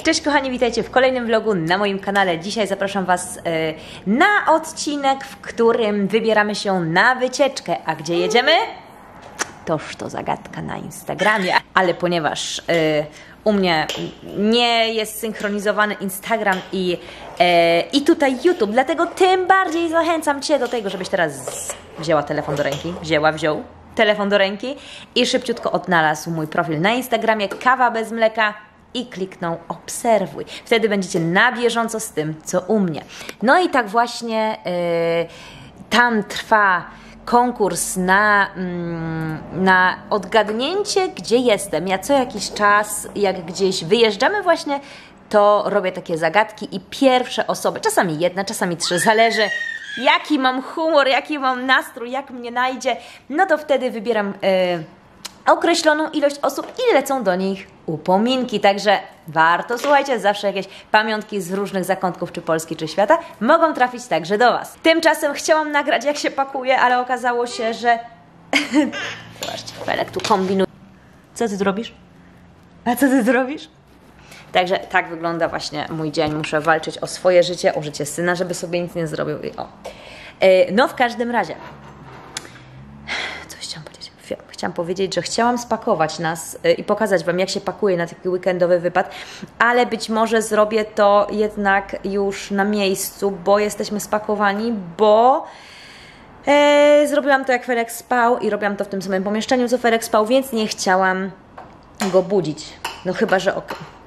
Cześć kochani, witajcie w kolejnym vlogu na moim kanale. Dzisiaj zapraszam Was na odcinek, w którym wybieramy się na wycieczkę. A gdzie jedziemy? Toż to zagadka na Instagramie. Ale ponieważ u mnie nie jest synchronizowany Instagram i tutaj YouTube, dlatego tym bardziej zachęcam Cię do tego, żebyś teraz wzięła telefon do ręki, wziął telefon do ręki i szybciutko odnalazł mój profil na Instagramie Kawa bez mleka i kliknął obserwuj. Wtedy będziecie na bieżąco z tym, co u mnie. No i tak właśnie tam trwa konkurs na odgadnięcie, gdzie jestem. Ja co jakiś czas, jak gdzieś wyjeżdżamy właśnie, to robię takie zagadki i pierwsze osoby, czasami jedna, czasami trzy, zależy jaki mam humor, jaki mam nastrój, jak mnie najdzie, no to wtedy wybieram określoną ilość osób i lecą do nich upominki. Także warto, słuchajcie, zawsze jakieś pamiątki z różnych zakątków, czy Polski, czy świata, mogą trafić także do Was. Tymczasem chciałam nagrać, jak się pakuje, ale okazało się, że... Zobaczcie, Felek tu kombinuje. Co Ty zrobisz? A co Ty zrobisz? Także tak wygląda właśnie mój dzień. Muszę walczyć o swoje życie, o życie syna, żeby sobie nic nie zrobił. I o. No w każdym razie... Chciałam powiedzieć, że chciałam spakować nas i pokazać Wam, jak się pakuje na taki weekendowy wypad, ale być może zrobię to jednak już na miejscu, bo jesteśmy spakowani, bo zrobiłam to, jak Felek spał i robiłam to w tym samym pomieszczeniu, co Felek spał, więc nie chciałam go budzić. No chyba, że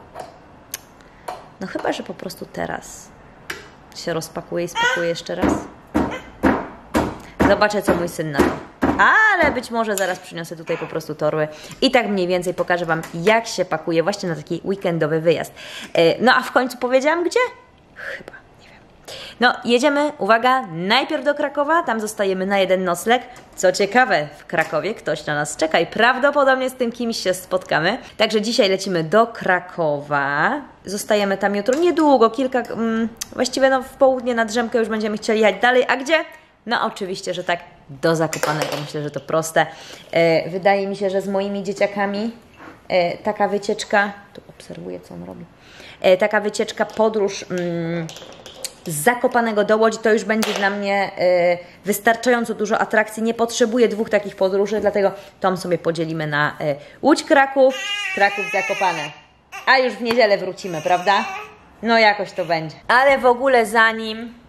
No chyba, że po prostu teraz się rozpakuję i spakuję jeszcze raz. Zobaczę, co mój syn na to. Ale być może zaraz przyniosę tutaj po prostu torby i tak mniej więcej pokażę Wam, jak się pakuje właśnie na taki weekendowy wyjazd. No a w końcu powiedziałam gdzie? Chyba, nie wiem. No jedziemy, uwaga, najpierw do Krakowa, tam zostajemy na jeden nocleg. Co ciekawe, w Krakowie ktoś na nas czeka i prawdopodobnie z tym kimś się spotkamy. Także dzisiaj lecimy do Krakowa. Zostajemy tam jutro niedługo, właściwie no w południe na drzemkę już będziemy chcieli jechać dalej. A gdzie? No oczywiście, że tak, do Zakopanego. Myślę, że to proste. Wydaje mi się, że z moimi dzieciakami taka wycieczka, tu obserwuję, co on robi, taka wycieczka, podróż z Zakopanego do Łodzi to już będzie dla mnie wystarczająco dużo atrakcji. Nie potrzebuję dwóch takich podróży, dlatego tą sobie podzielimy na Łódź, Kraków, Kraków, Zakopane. A już w niedzielę wrócimy, prawda? No jakoś to będzie. Ale w ogóle zanim...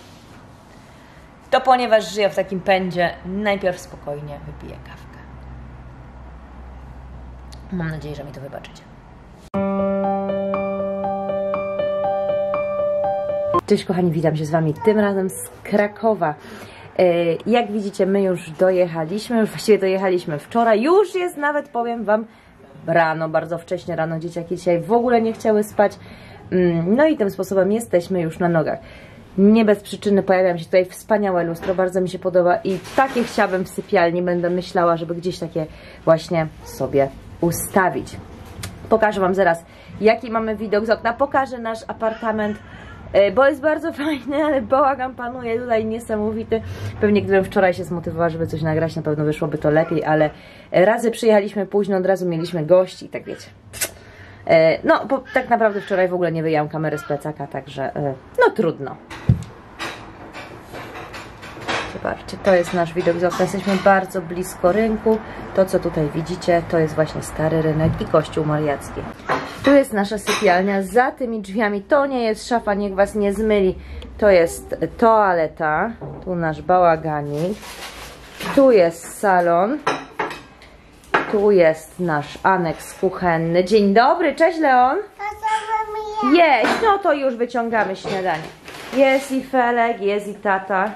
To ponieważ żyję w takim pędzie, najpierw spokojnie wypiję kawkę. Mam nadzieję, że mi to wybaczycie. Cześć kochani, witam się z Wami tym razem z Krakowa. Jak widzicie, my już dojechaliśmy, już właściwie dojechaliśmy wczoraj. Już jest nawet, powiem Wam, rano, bardzo wcześnie rano. Dzieciaki dzisiaj w ogóle nie chciały spać. No i tym sposobem jesteśmy już na nogach. Nie bez przyczyny pojawia się tutaj wspaniałe lustro, bardzo mi się podoba i takie chciałabym w sypialni, będę myślała, żeby gdzieś takie właśnie sobie ustawić. Pokażę Wam zaraz, jaki mamy widok z okna, pokażę nasz apartament, bo jest bardzo fajny, ale bałagan panuje tutaj niesamowity. Pewnie gdybym wczoraj się zmotywowała, żeby coś nagrać, na pewno wyszłoby to lepiej, ale razy przyjechaliśmy późno, od razu mieliśmy gości i tak wiecie. No, bo tak naprawdę wczoraj w ogóle nie wyjęłam kamery z plecaka, także no trudno. Zobaczcie, to jest nasz widok z okna. Jesteśmy bardzo blisko rynku. To, co tutaj widzicie, to jest właśnie Stary Rynek i Kościół Mariacki. Tu jest nasza sypialnia. Za tymi drzwiami to nie jest szafa, niech Was nie zmyli. To jest toaleta. Tu nasz bałaganik. Tu jest salon. Tu jest nasz aneks kuchenny. Dzień dobry, cześć Leon. Jeść, no to już wyciągamy śniadanie. Jest i Felek, jest i tata.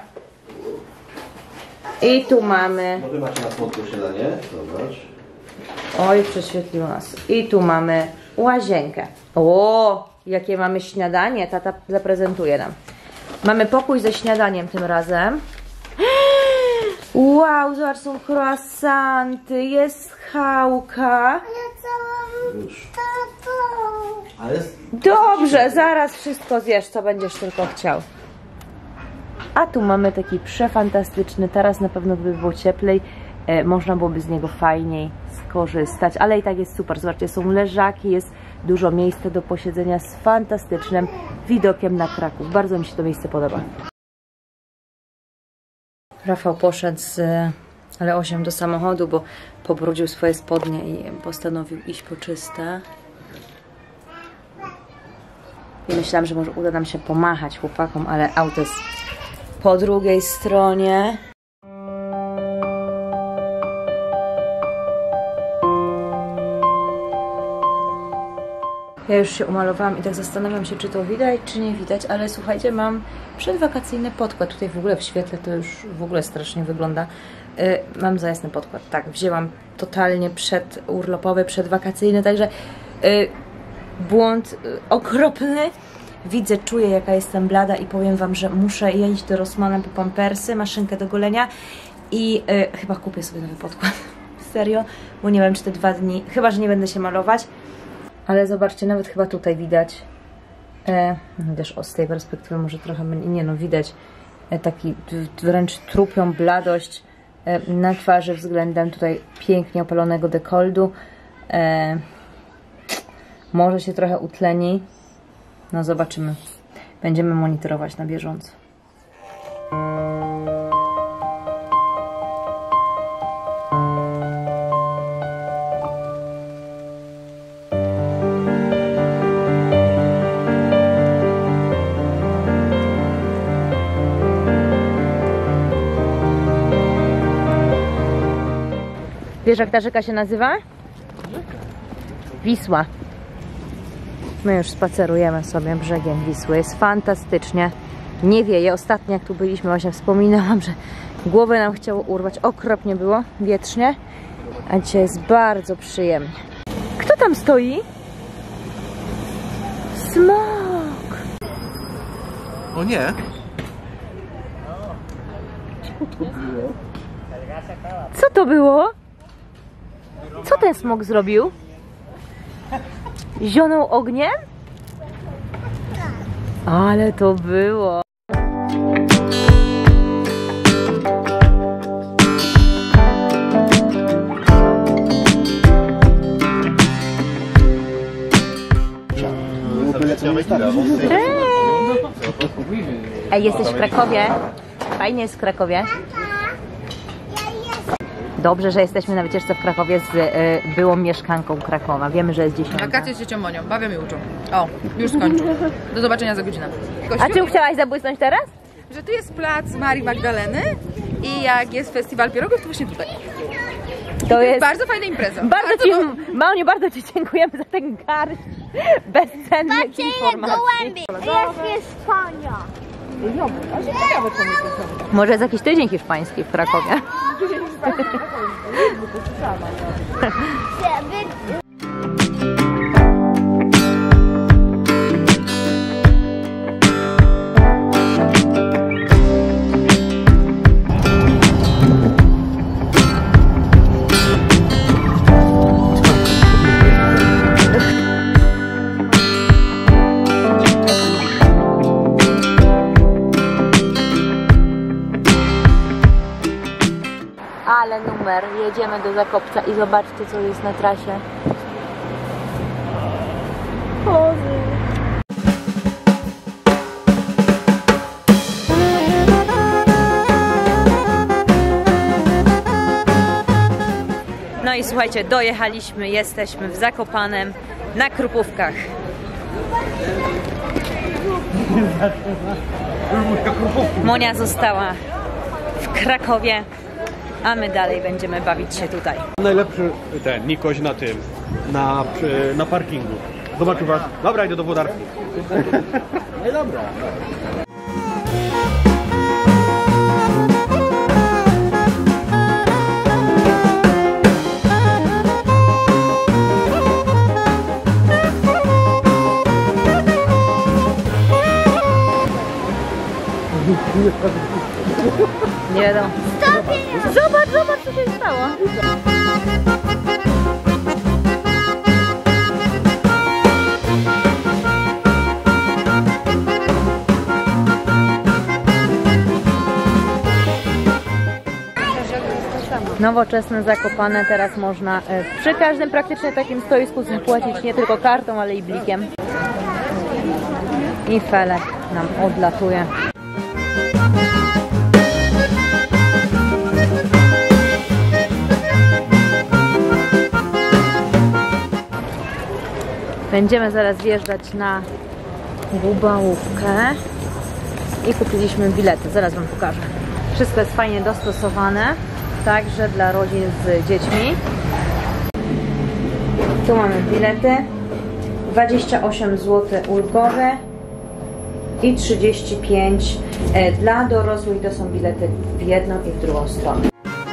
I tu mamy... No wy macie na słodkie śniadanie, zobacz. Oj, prześwietliło nas. I tu mamy łazienkę. O, jakie mamy śniadanie, tata zaprezentuje nam. Mamy pokój ze śniadaniem tym razem. Wow, zobacz, są croissanty, jest chałka. Dobrze, zaraz wszystko zjesz, co będziesz tylko chciał. A tu mamy taki przefantastyczny, teraz na pewno by było cieplej, można byłoby z niego fajniej skorzystać, ale i tak jest super. Zobaczcie, są leżaki, jest dużo miejsca do posiedzenia z fantastycznym widokiem na Kraków. Bardzo mi się to miejsce podoba. Rafał poszedł z Leosiem do samochodu, bo pobrudził swoje spodnie i postanowił iść po czyste. I myślałam, że może uda nam się pomachać chłopakom, ale auto jest po drugiej stronie. Ja już się umalowałam i tak zastanawiam się, czy to widać, czy nie widać, ale słuchajcie, mam przedwakacyjny podkład. Tutaj w ogóle w świetle to już w ogóle strasznie wygląda. Mam za jasny podkład. Tak, wzięłam totalnie przedurlopowy, przedwakacyjny, także błąd okropny. Widzę, czuję, jaka jestem blada i powiem wam, że muszę iść do Rossmana po pampersy, maszynkę do golenia i chyba kupię sobie nowy podkład. Serio, bo nie wiem, czy te 2 dni, chyba, że nie będę się malować. Ale zobaczcie, nawet chyba tutaj widać, też z tej perspektywy może trochę, nie no, widać taki wręcz trupią bladość na twarzy względem tutaj pięknie opalonego dekoldu. Może się trochę utleni, no zobaczymy, będziemy monitorować na bieżąco. Wiesz, jak ta rzeka się nazywa? Wisła. My już spacerujemy sobie brzegiem Wisły. Jest fantastycznie. Nie wieje. Ostatnio jak tu byliśmy, właśnie wspominałam, że głowę nam chciało urwać. Okropnie było, wietrznie. A dzisiaj jest bardzo przyjemnie. Kto tam stoi? Smok! O nie! Co to było? Co ten smok zrobił? Zionął ogniem? Ale to było. Ej, jesteś w Krakowie? Fajnie jest w Krakowie. Dobrze, że jesteśmy na wycieczce w Krakowie z byłą mieszkanką Krakowa. Wiemy, że jest 10. Wakacje z ciocią Monią. Bawią i uczą. O, już skończył. Do zobaczenia za godzinę. A czym chciałaś zabłysnąć teraz? Że tu jest plac Marii Magdaleny i jak jest festiwal pierogów, to właśnie tutaj. To jest bardzo fajna impreza. Mauniu, bardzo Ci dziękujemy za ten garść bezcennych informacji. Jest konia. Może jest jakiś tydzień hiszpański w Krakowie. Ale numer, jedziemy do Zakopca i zobaczcie, co jest na trasie. No i słuchajcie, dojechaliśmy, jesteśmy w Zakopanem na Krupówkach. Monia została w Krakowie, a my dalej będziemy bawić się tutaj. Najlepszy ten Nikoś na tym, na parkingu. Zobaczył was. Dobra, idę do wodarki. No i dobra. Nie wiadomo. Zobacz, co się stało. Nowoczesne Zakopane, teraz można przy każdym praktycznie takim stoisku zapłacić nie tylko kartą, ale i blikiem. I felek nam odlatuje. Będziemy zaraz wjeżdżać na Gubałówkę i kupiliśmy bilety. Zaraz Wam pokażę. Wszystko jest fajnie dostosowane, także dla rodzin z dziećmi. Tu mamy bilety. 28 zł ulgowe i 35 dla dorosłych. To są bilety w jedną i w drugą stronę.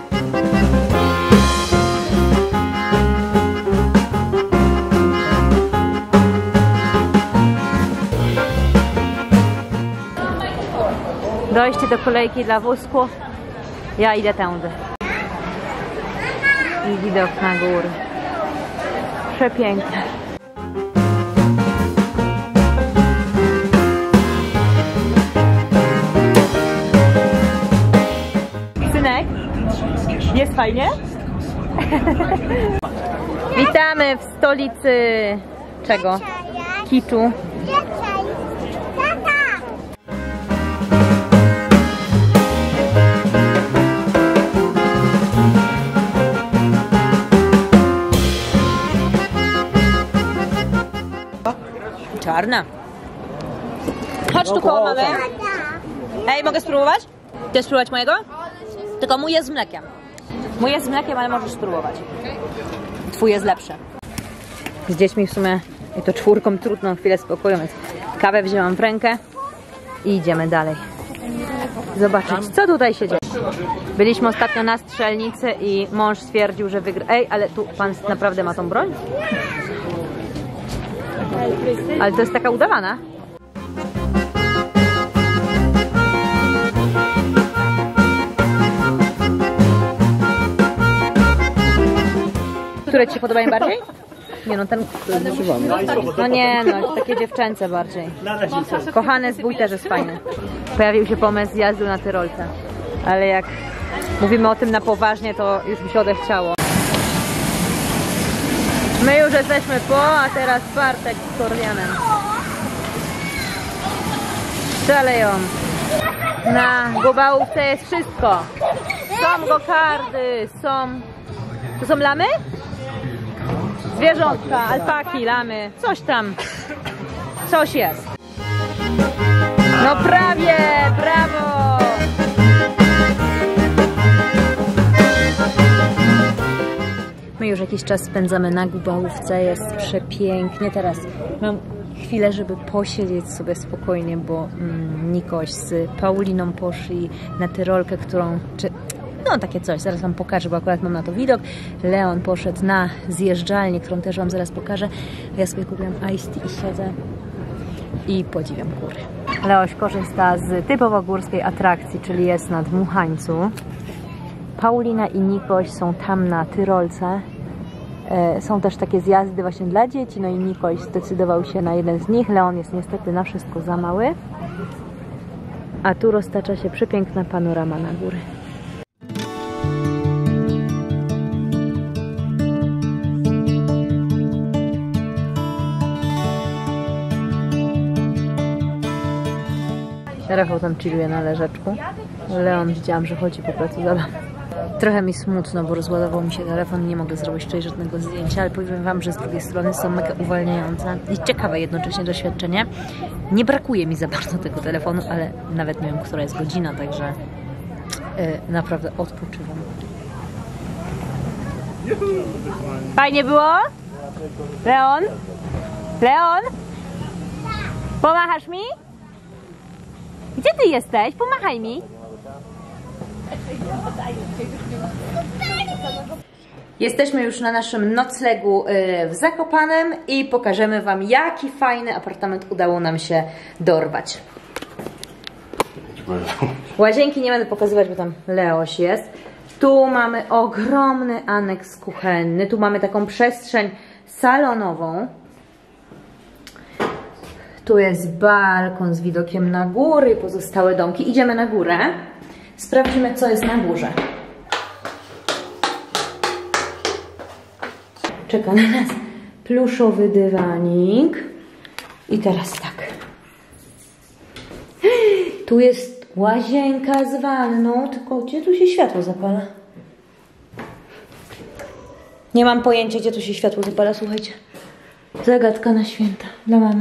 Dojście do kolejki dla wózków. Ja idę tędy. I widok na góry. Przepiękne. Synek, jest fajnie? Witamy w stolicy czego? Kiczu. Czarna. Chodź tu koło mamy. Ej, mogę spróbować? Chcesz spróbować mojego? Tylko mój jest z mlekiem. Mój jest z mlekiem, ale możesz spróbować. Twój jest lepszy. Z dziećmi w sumie, i to czwórką, trudno chwilę spokoju, więc kawę wzięłam w rękę i idziemy dalej. Zobaczyć, co tutaj się dzieje. Byliśmy ostatnio na strzelnicy i mąż stwierdził, że wygra... Ej, ale tu pan naprawdę ma tą broń? Ale to jest taka udawana. Które Ci się podobają bardziej? Nie no, ten... No nie no, takie dziewczęce bardziej. Kochany zbój też jest fajny. Pojawił się pomysł jazdy na tyrolce. Ale jak mówimy o tym na poważnie, to już mi się odechciało. My już jesteśmy po, a teraz Bartek z Kordianem. Szaleją. Na Gubałówce jest wszystko. Są gokardy, są... To są lamy? Zwierzątka, alpaki, lamy, coś tam. Coś jest. No prawie, brawo! My już jakiś czas spędzamy na Gubałówce, jest przepięknie. Teraz mam chwilę, żeby posiedzieć sobie spokojnie, bo Nikoś z Pauliną poszli na tyrolkę, którą... No takie coś, zaraz Wam pokażę, bo akurat mam na to widok. Leon poszedł na zjeżdżalnię, którą też Wam zaraz pokażę. Ja sobie kupiłam iced tea i siedzę i podziwiam góry. Leoś korzysta z typowo górskiej atrakcji, czyli jest na Dmuchańcu. Paulina i Nikoś są tam na tyrolce. Są też takie zjazdy właśnie dla dzieci, no i Nikoś zdecydował się na jeden z nich. Leon jest niestety na wszystko za mały. A tu roztacza się przepiękna panorama na góry. Rafał tam chilluje na leżeczku. Leon widziałam, że chodzi po placu zabaw. Trochę mi smutno, bo rozładował mi się telefon i nie mogę zrobić tutaj żadnego zdjęcia, ale powiem Wam, że z drugiej strony są mega uwalniające i ciekawe jednocześnie doświadczenie. Nie brakuje mi za bardzo tego telefonu, ale nawet nie wiem, która jest godzina, także naprawdę odpoczywam. Fajnie było? Leon? Leon? Pomachasz mi? Gdzie Ty jesteś? Pomachaj mi. Jesteśmy już na naszym noclegu w Zakopanem i pokażemy Wam, jaki fajny apartament udało nam się dorwać. Łazienki nie będę pokazywać, bo tam Leoś jest. Tu mamy ogromny aneks kuchenny. Tu mamy taką przestrzeń salonową. Tu jest balkon z widokiem na góry i pozostałe domki. Idziemy na górę. Sprawdzimy, co jest na górze. czeka na nas pluszowy dywanik. I teraz tak. Tu jest łazienka z wanną, tylko gdzie tu się światło zapala? Nie mam pojęcia, gdzie tu się światło zapala, słuchajcie. Zagadka na święta dla mamy.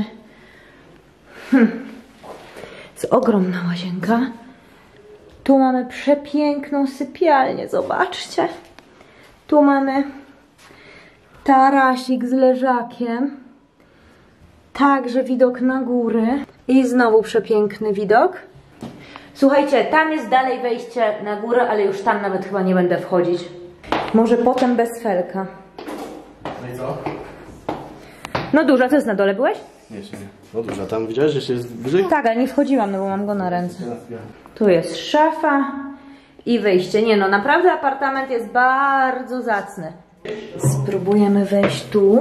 Jest ogromna łazienka. Tu mamy przepiękną sypialnię, zobaczcie. Tu mamy tarasik z leżakiem. Także widok na góry. I znowu przepiękny widok. Słuchajcie, tam jest dalej wejście na górę, ale już tam nawet chyba nie będę wchodzić. Może potem bez felka. No i co? No duża, co jest na dole, byłeś? Nie, jeszcze nie. No duża, tam widziałeś, że jest wyżej? Tak, ale nie wchodziłam, no bo mam go na ręce. Tu jest szafa i wyjście. Nie no, naprawdę apartament jest bardzo zacny. Spróbujemy wejść tu.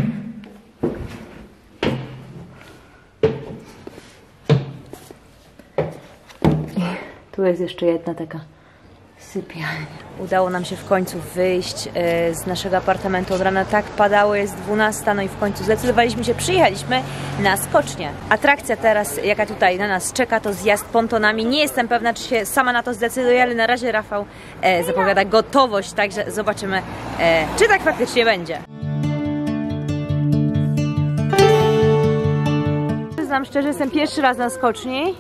Tu jest jeszcze jedna taka sypialnia. Udało nam się w końcu wyjść z naszego apartamentu. Od rana tak padało, jest 12, no i w końcu zdecydowaliśmy się, przyjechaliśmy na skocznię. Atrakcja teraz, jaka tutaj na nas czeka, to zjazd pontonami. Nie jestem pewna, czy się sama na to zdecyduję, ale na razie Rafał zapowiada gotowość, także zobaczymy, czy tak faktycznie będzie. Przyznam szczerze, jestem pierwszy raz na skoczni.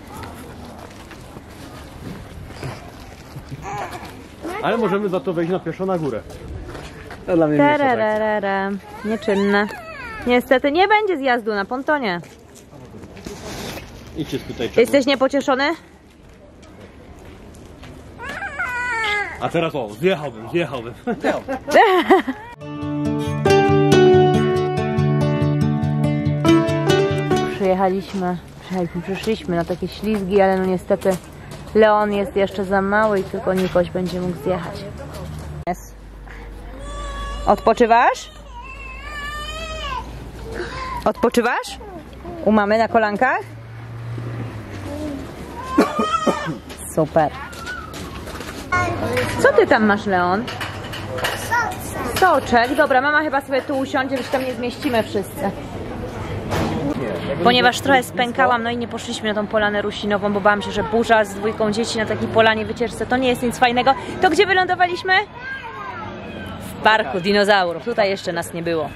Ale możemy za to wejść na pieszo na górę. To dla mnie Nieczynne. Niestety nie będzie zjazdu na pontonie. Idźcie spytaj czego. Jesteś niepocieszony? A teraz o, zjechałbym. Przyszliśmy na takie ślizgi, ale no niestety Leon jest jeszcze za mały i tylko Nikoś będzie mógł zjechać. Odpoczywasz? Odpoczywasz? U mamy na kolankach? Super. Co ty tam masz, Leon? Soczek. Dobra, mama chyba sobie tu usiądzie, że się tam nie zmieścimy wszyscy. Ponieważ trochę spękałam, no i nie poszliśmy na tą polanę rusinową, bo bałam się, że burza z dwójką dzieci na takiej polanie wycieczce to nie jest nic fajnego. To gdzie wylądowaliśmy? W parku dinozaurów. Tutaj jeszcze nas nie było.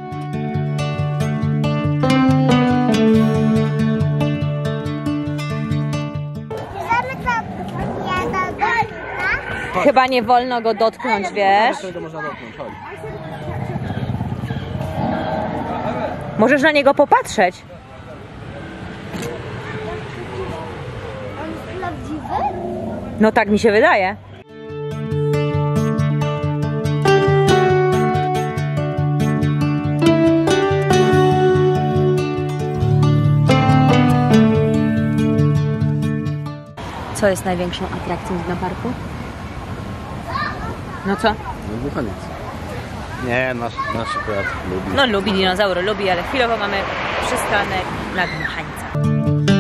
Chyba nie wolno go dotknąć, wiesz? Można dotknąć, chodź. Możesz na niego popatrzeć. On jest prawdziwy? No tak mi się wydaje. Co jest największą atrakcją na parku? No co? No buchaniec. Nie, nasz akurat lubi. No lubi dinozaury, lubi, ale chwilowo mamy przystanek na dmuchańca.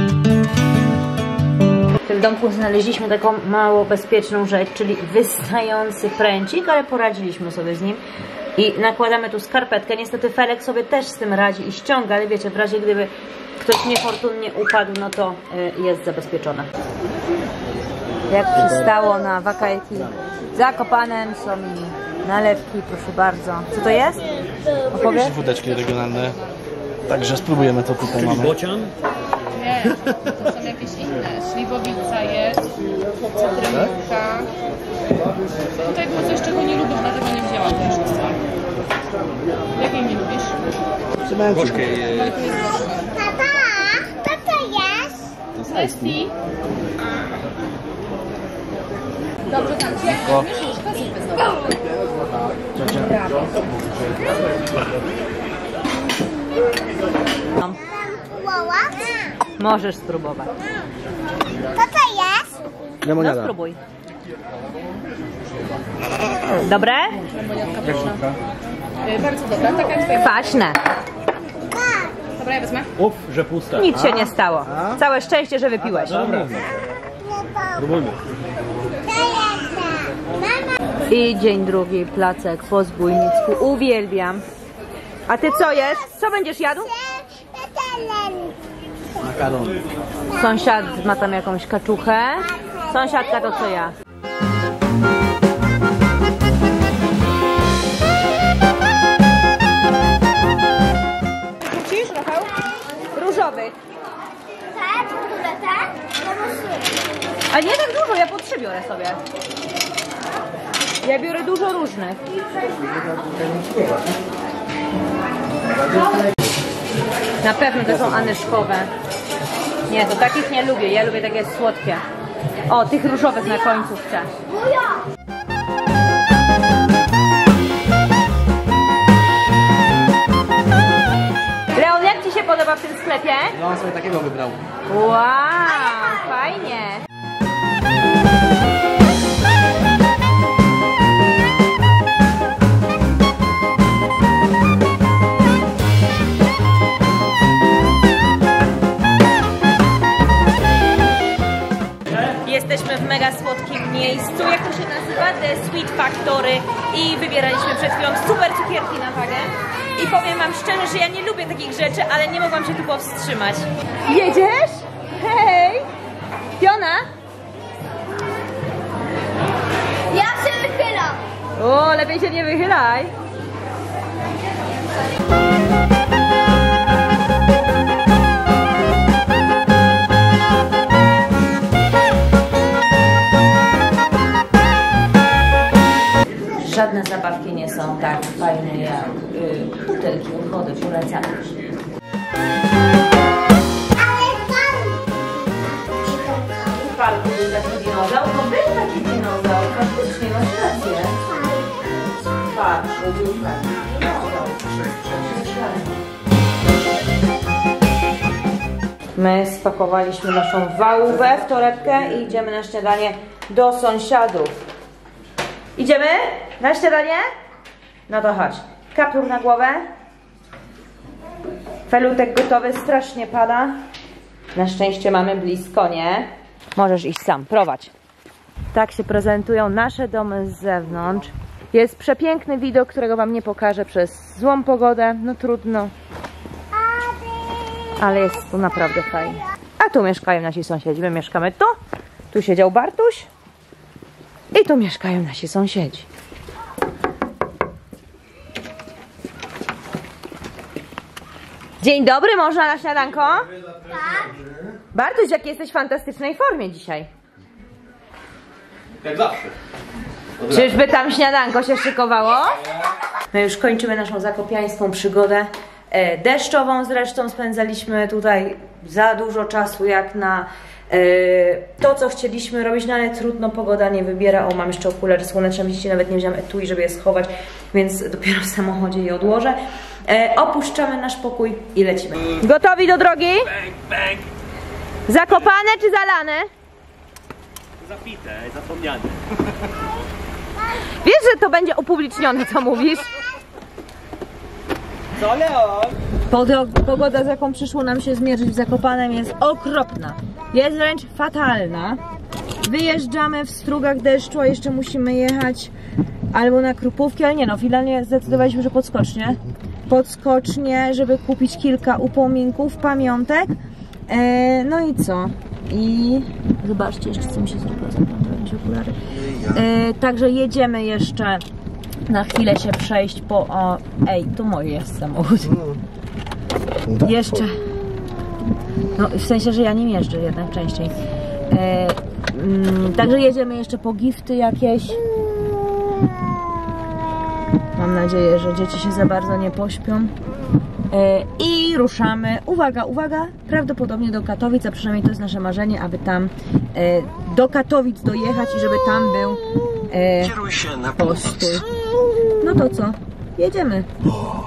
W tym domku znaleźliśmy taką mało bezpieczną rzecz, czyli wystający pręcik, ale poradziliśmy sobie z nim. I nakładamy tu skarpetkę. Niestety Felek sobie też z tym radzi i ściąga, ale wiecie, w razie gdyby ktoś niefortunnie upadł, no to jest zabezpieczone. Jak przystało na wakajki w Zakopanem, są mi nalewki, proszę bardzo. Co to jest? Opowiedz? Wódeczki regionalne. Także spróbujemy to tutaj mamy. Bocian? Nie, to są jakieś inne. Śliwowica jest, cytrynówka. Tutaj było coś, czego nie lubię, dlatego nie wzięłam też. Jakiej nie lubisz? Gorzkiej. Tata, co to jest? To jest tea. Dobrze, tam ci jak robisz, już kasy Woła? Możesz spróbować. Co to jest? No Lemoniada. spróbuj. Dobre? Bardzo dobra, taka jak twoja. Kwaśne. Dobra, ja wezmę. Uf, że puste. Nic się nie stało. Całe szczęście, że wypiłeś. Dobra, próbujmy. I dzień drugi, placek po zbójnicku. Uwielbiam. A ty co jesz? Co będziesz jadł? Makaron. Sąsiad ma tam jakąś kaczuchę. Sąsiadka to co ja. Rzucisz, Rafał? Różowych. Te? Które te? A nie tak dużo, ja po 3 biorę sobie. Ja biorę dużo różnych. Na pewno to są anyszkowe. Nie, to takich nie lubię. Ja lubię takie słodkie. O, tych różowych na końcu chcę. Leon, jak ci się podoba w tym sklepie? No, on sobie takiego wybrał. Wow, fajnie. Jesteśmy w mega słodkim miejscu, jak to się nazywa? The Sweet Factory i wybieraliśmy przed chwilą super cukierki na wagę. I powiem wam szczerze, że ja nie lubię takich rzeczy, ale nie mogłam się tu powstrzymać. Jedziesz? Hej! Fiona? Ja się wychylam. O, lepiej się nie wychylaj. Żadne zabawki nie są tak fajne jak butelki od wody, polecam. W parku był taki dinozaur, no był taki dinozaur, faktycznie masz rację. Patrz, był taki dinozaur. My spakowaliśmy naszą wałówę w torebkę i idziemy na śniadanie do sąsiadów. Idziemy na śniadanie? No to chodź. Kaptur na głowę. Felutek gotowy, strasznie pada. Na szczęście mamy blisko, nie? Możesz iść sam, prowadź. Tak się prezentują nasze domy z zewnątrz. Jest przepiękny widok, którego wam nie pokażę przez złą pogodę. No trudno. Ale jest tu naprawdę fajnie. A tu mieszkają nasi sąsiedzi. My mieszkamy tu. Tu siedział Bartuś. I tu mieszkają nasi sąsiedzi. Dzień dobry, można na śniadanko? Tak. Bartuś, w jakiej jesteś fantastycznej formie dzisiaj. Jak zawsze. Czyżby tam śniadanko się szykowało? My już kończymy naszą zakopiańską przygodę. Deszczową zresztą spędzaliśmy tutaj za dużo czasu jak na to, co chcieliśmy robić, no ale trudno, pogoda nie wybiera. O, mam jeszcze okulary słoneczne, widzicie, nawet nie wziąłem etui, żeby je schować, więc dopiero w samochodzie je odłożę. Opuszczamy nasz pokój i lecimy. Gotowi do drogi? Bang, bang. Zakopane czy zalane? Zapite, zapomniane. Wiesz, że to będzie upublicznione, co mówisz? Co, Leon? Pogoda, z jaką przyszło nam się zmierzyć w Zakopanem, jest okropna. Jest wręcz fatalna. Wyjeżdżamy w strugach deszczu, a jeszcze musimy jechać albo na Krupówki, ale nie no, finalnie zdecydowaliśmy, że podskocznie. Podskocznie, żeby kupić kilka upominków, pamiątek. No i co? I zobaczcie jeszcze, co mi się zrobiło, zaplątałem się okulary. Także jedziemy jeszcze na chwilę się przejść po... O, ej, tu mój jest samochód. Jeszcze... No, w sensie, że ja nim jeżdżę jednak częściej. Także jedziemy jeszcze po gifty jakieś. Mam nadzieję, że dzieci się za bardzo nie pośpią. I ruszamy, uwaga, uwaga, prawdopodobnie do Katowic, a przynajmniej to jest nasze marzenie, aby tam do Katowic dojechać i żeby tam był postój. No to co? Jedziemy.